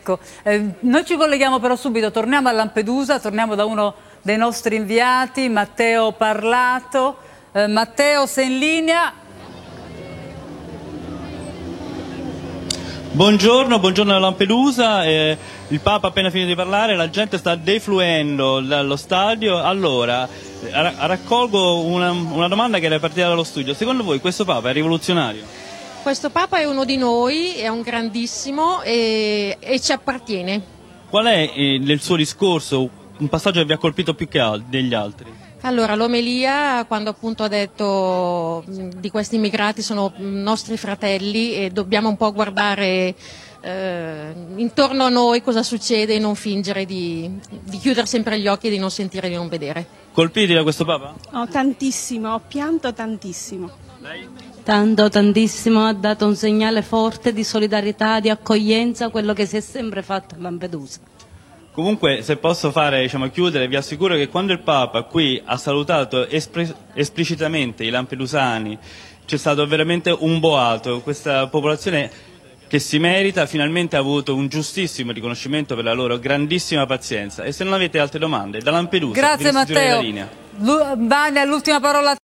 Ecco, noi ci colleghiamo però subito, torniamo a Lampedusa, torniamo da uno dei nostri inviati, Matteo Parlato. Matteo, sei in linea? Buongiorno da Lampedusa, il Papa ha appena finito di parlare, la gente sta defluendo dallo stadio. Allora, raccolgo una domanda che era partita dallo studio. Secondo voi questo Papa è rivoluzionario? Questo Papa è uno di noi, è un grandissimo e ci appartiene. Qual è nel suo discorso un passaggio che vi ha colpito più che degli altri? Allora, l'omelia, quando appunto ha detto di questi immigrati sono nostri fratelli e dobbiamo un po' guardare intorno a noi cosa succede e non fingere di chiudere sempre gli occhi e di non sentire e di non vedere. Colpiti da questo Papa? Oh, tantissimo, ho pianto tantissimo. Lei? Tantissimo, ha dato un segnale forte di solidarietà, di accoglienza, quello che si è sempre fatto a Lampedusa. Comunque, se posso chiudere, vi assicuro che quando il Papa qui ha salutato esplicitamente i lampedusani, c'è stato veramente un boato. Questa popolazione che si merita finalmente ha avuto un giustissimo riconoscimento per la loro grandissima pazienza. E se non avete altre domande, da Lampedusa Grazie vi restituirei la Matteo. linea. Vania, l'ultima parola.